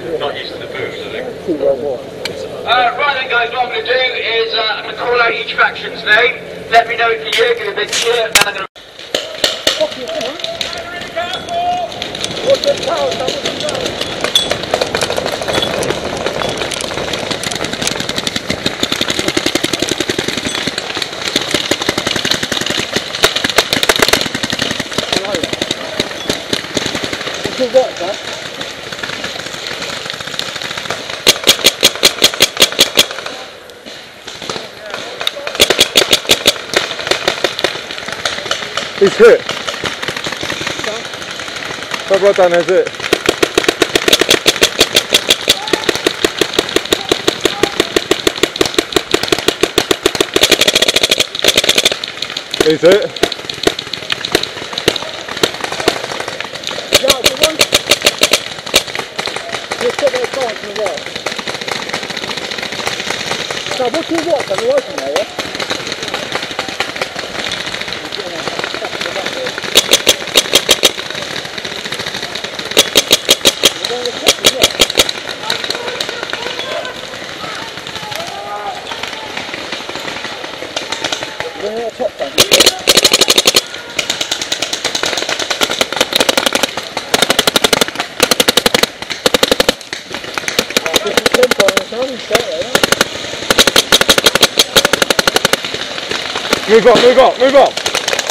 Not used to the booze, I think. Right then guys, what I'm going to do is I'm going to call out each faction's name. Let me know if you're here, give a big cheer, and I'm going to... What's the Kaos? What's the what, sir? He's hit. How about that? That's it. He's hit. Yeah, the one. Just put their cards in the wall. Now, what's your watch? Have you opened there, yeah? Move up, move up, move up!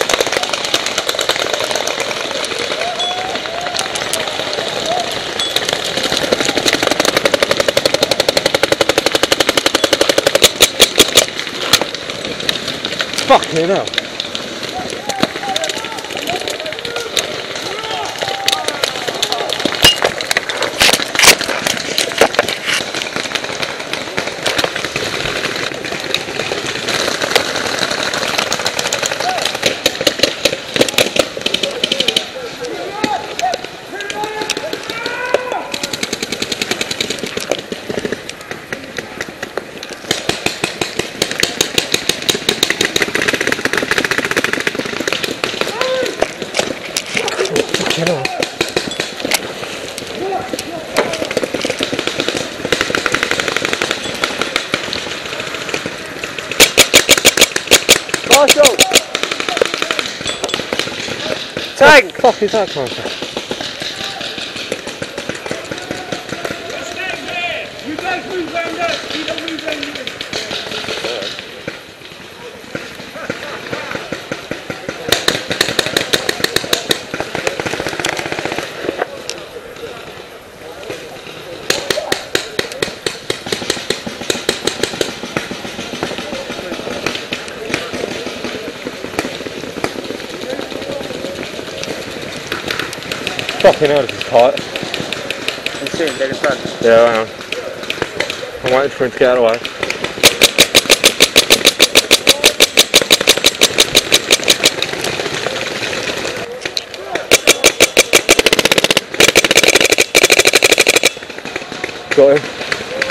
Fucking hell! Tank! Fuck is that trying to? You guys move round there! You don't move round here! Fucking hell, this is tight. You see him dead in front? Yeah, I am. I'm waiting for him to get out of the way. Got him.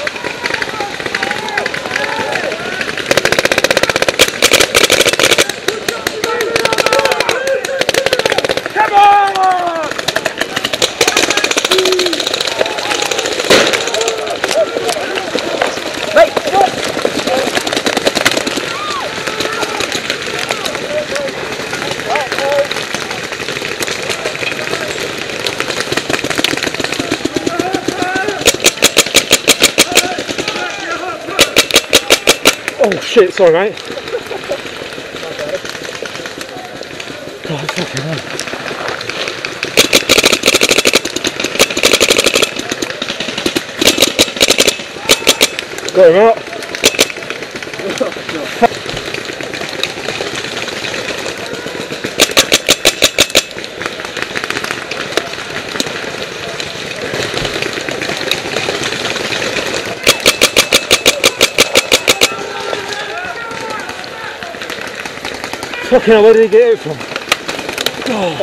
Oh shit, sorry mate. God, fucking hell. Got him out. Fucking hell, where did he get it from? Oh.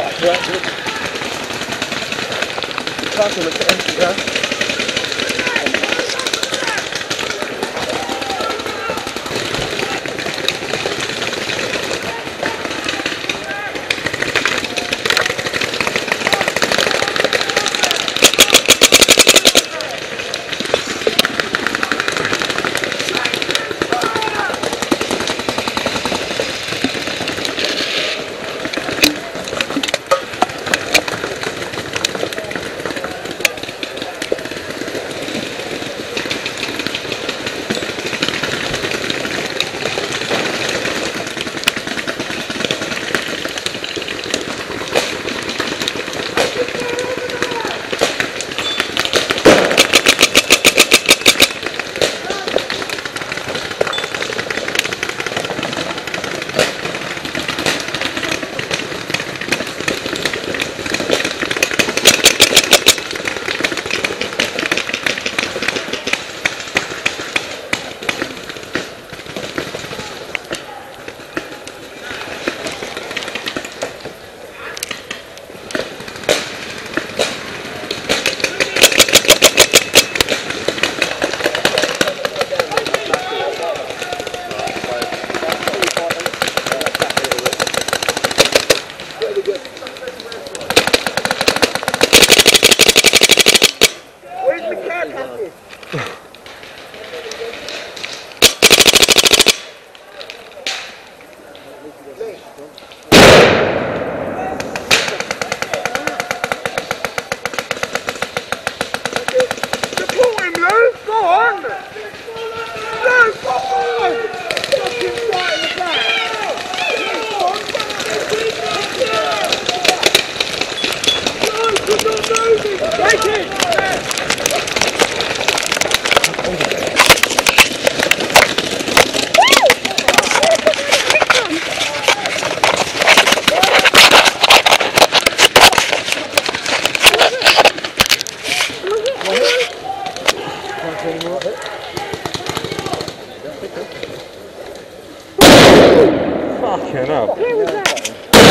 Fucking hell. Where was that?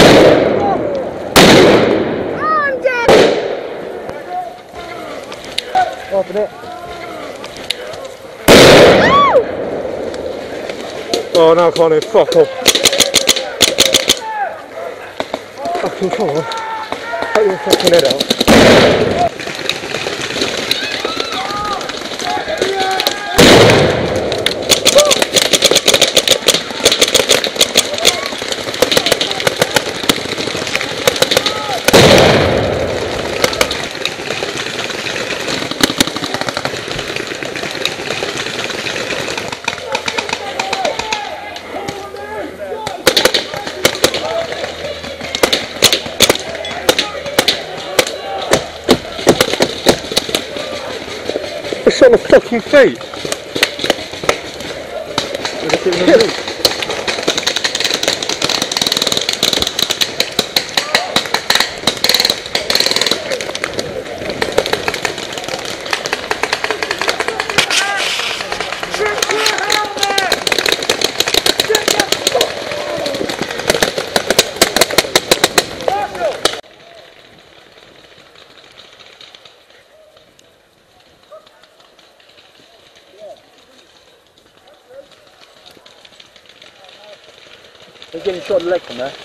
Oh, I'm dead! Open it. Oh, now I can't even fuck off. Fucking come on. Take your fucking head out. It's on the fucking feet. They're getting shot in the leg from there.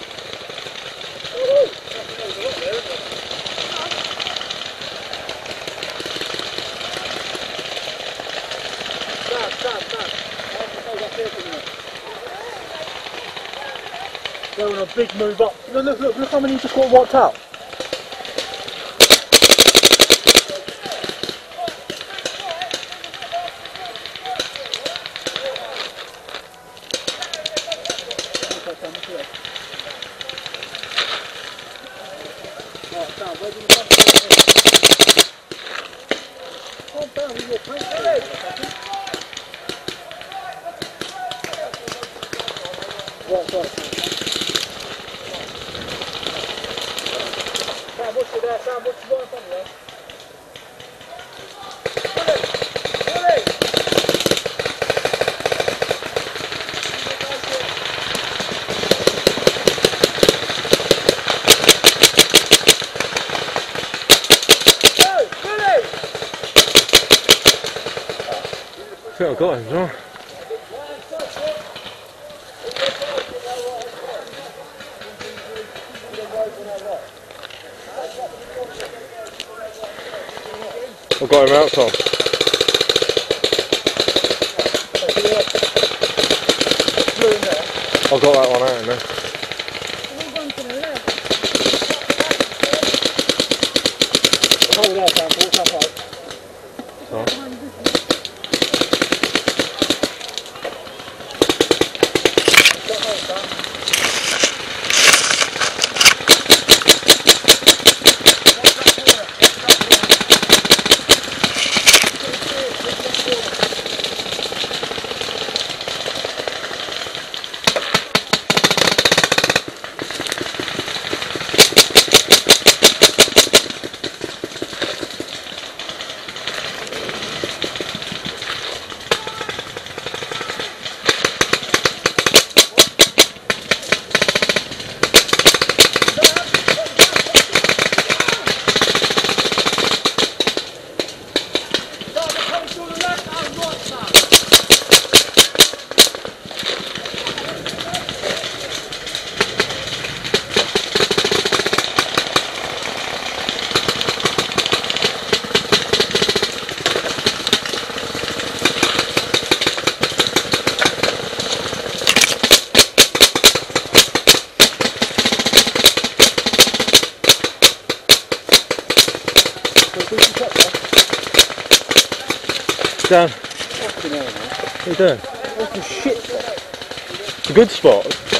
They're on a big move up. Look how many just got wiped out. I think I got him, no? I got him out, Tom. I got that one out in there. Hold that down, we'll come out. Dan, what are you doing? That's a shit spot. It's a good spot.